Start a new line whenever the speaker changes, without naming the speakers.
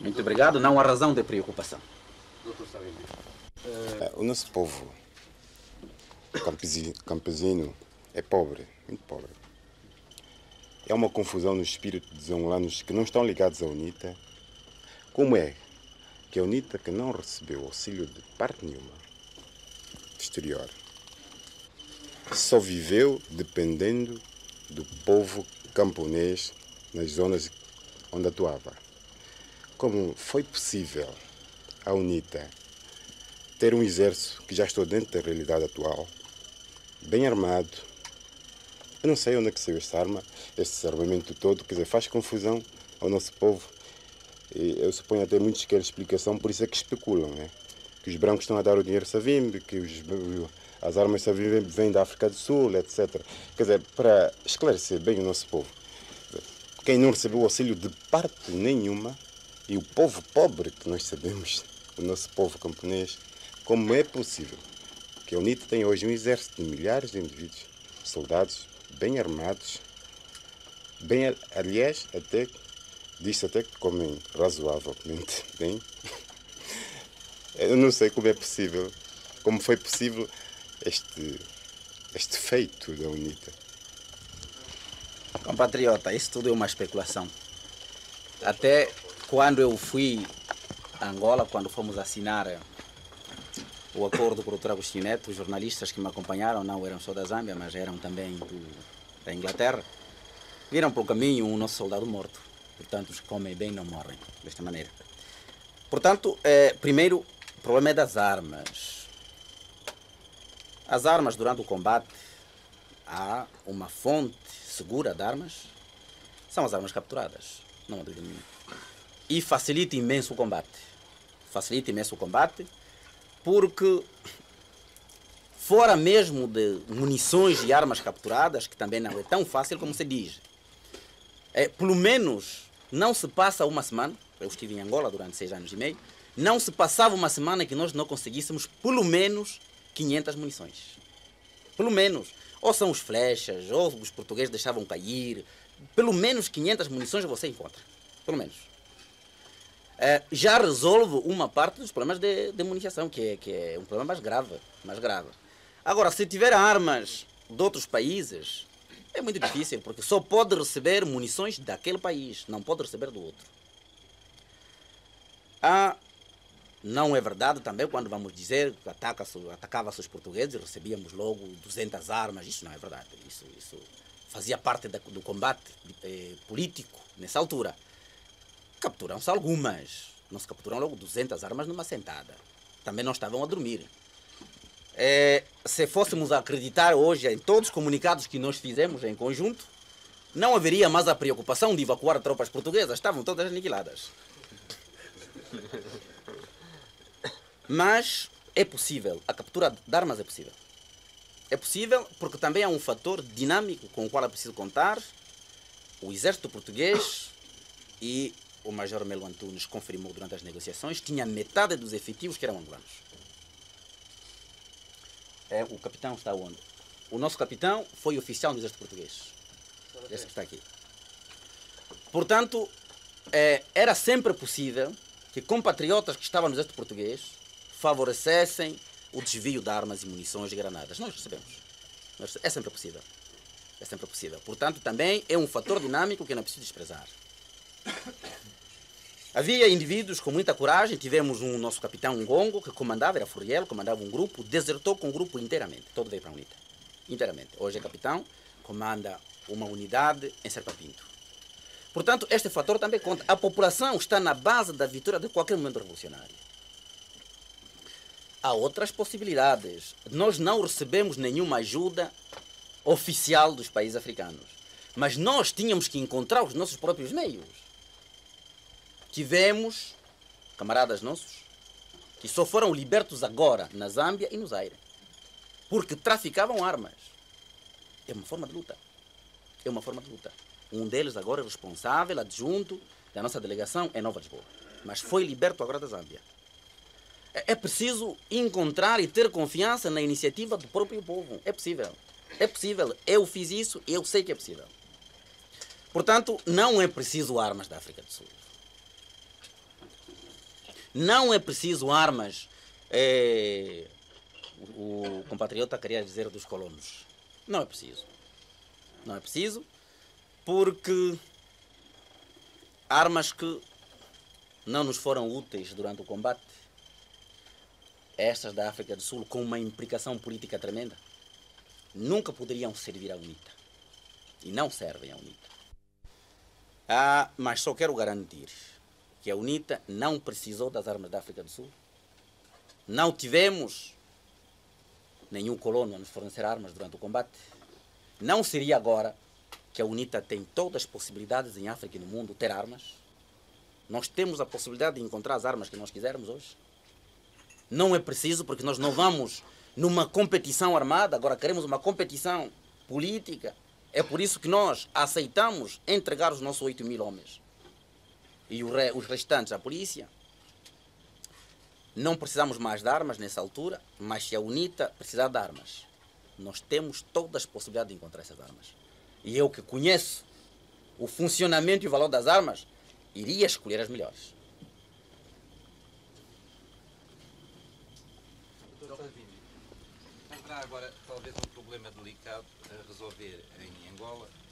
Muito obrigado. Não há razão de preocupação.
O nosso povo campesino é pobre, muito pobre. É uma confusão no espírito dos angolanos que não estão ligados à UNITA. Como é que a UNITA, que não recebeu auxílio de parte nenhuma do exterior, só viveu dependendo do povo camponês nas zonas onde atuava? Como foi possível a UNITA ter um exército que já estou dentro da realidade atual, bem armado? Eu não sei onde é que saiu esta arma, este armamento todo, quer dizer, faz confusão ao nosso povo. E eu suponho até muitos que querem explicação, por isso é que especulam, né? Que os brancos estão a dar o dinheiro Savimbi, que as armas Savimbi vêm da África do Sul, etc. Quer dizer, para esclarecer bem o nosso povo, quem não recebeu auxílio de parte nenhuma, e o povo pobre que nós sabemos, o nosso povo camponês, como é possível que a UNITA tenha hoje um exército de milhares de indivíduos, soldados bem armados, bem, aliás, até diz-se até que comem razoavelmente bem. Eu não sei como é possível, como foi possível este feito da UNITA.
Compatriota, isso tudo é uma especulação. Até quando eu fui a Angola, quando fomos assinar o acordo com o Dr. Agostinho Neto, os jornalistas que me acompanharam não eram só da Zâmbia, mas eram também da Inglaterra, viram pelo caminho um nosso soldado morto. Portanto, os que comem bem não morrem desta maneira. Portanto, primeiro, o problema é das armas. As armas, durante o combate, há uma fonte segura de armas, são as armas capturadas, não há dúvida nenhuma. E facilita imenso o combate. Facilita imenso o combate, porque fora mesmo de munições e armas capturadas, que também não é tão fácil como se diz, pelo menos não se passa uma semana, eu estive em Angola durante 6 anos e meio, não se passava uma semana que nós não conseguíssemos pelo menos 500 munições. Pelo menos. Ou são os flechas, ou os portugueses deixavam cair. Pelo menos 500 munições você encontra. Pelo menos. Já resolve uma parte dos problemas de munição, que é um problema mais grave. Mais grave. Agora, se tiver armas de outros países, é muito difícil, porque só pode receber munições daquele país, não pode receber do outro. Não é verdade também quando vamos dizer que atacava-se os portugueses e recebíamos logo 200 armas. Isso não é verdade. Isso fazia parte do combate político nessa altura. Capturam-se algumas. Não se capturam logo 200 armas numa sentada. Também não estavam a dormir. Se fôssemos acreditar hoje em todos os comunicados que nós fizemos em conjunto, não haveria mais a preocupação de evacuar tropas portuguesas. Estavam todas aniquiladas. Mas é possível, a captura de armas é possível. É possível porque também há um fator dinâmico com o qual é preciso contar. O exército português, e o Major Melo Antunes confirmou durante as negociações, tinha metade dos efetivos que eram angolanos. O capitão está onde? O nosso capitão foi oficial do exército português. Esse que está aqui. Portanto, era sempre possível que compatriotas que estavam no exército português favorecessem o desvio de armas e munições e granadas. Nós recebemos. É sempre possível. É sempre possível. Portanto, também é um fator dinâmico que não é preciso desprezar. Havia indivíduos com muita coragem. Tivemos um nosso capitão Ngongo, que comandava, era Furiel, comandava um grupo, desertou com o grupo inteiramente. Todo veio para a UNITA. Inteiramente. Hoje é capitão, comanda uma unidade em Serpa Pinto. Portanto, este fator também conta. A população está na base da vitória de qualquer momento revolucionário. Há outras possibilidades. Nós não recebemos nenhuma ajuda oficial dos países africanos. Mas nós tínhamos que encontrar os nossos próprios meios. Tivemos camaradas nossos que só foram libertos agora na Zâmbia e no Zaire. Porque traficavam armas. É uma forma de luta. É uma forma de luta. Um deles agora é responsável, adjunto da nossa delegação em Nova Lisboa. Mas foi liberto agora da Zâmbia. É preciso encontrar e ter confiança na iniciativa do próprio povo. É possível. É possível. Eu fiz isso e eu sei que é possível. Portanto, não é preciso armas da África do Sul. Não é preciso armas. O compatriota queria dizer dos colonos. Não é preciso. Não é preciso, porque armas que não nos foram úteis durante o combate, estas da África do Sul, com uma implicação política tremenda, nunca poderiam servir à UNITA. E não servem à UNITA. Mas só quero garantir que a UNITA não precisou das armas da África do Sul. Não tivemos nenhum colono a nos fornecer armas durante o combate. Não seria agora que a UNITA tem todas as possibilidades em África e no mundo ter armas. Nós temos a possibilidade de encontrar as armas que nós quisermos hoje. Não é preciso, porque nós não vamos numa competição armada, agora queremos uma competição política. É por isso que nós aceitamos entregar os nossos 8.000 homens e os restantes à polícia. Não precisamos mais de armas nessa altura, mas se a UNITA precisar de armas, nós temos todas as possibilidades de encontrar essas armas. E eu que conheço o funcionamento e o valor das armas, iria escolher as melhores.
Haverá agora talvez um problema delicado a resolver em Angola,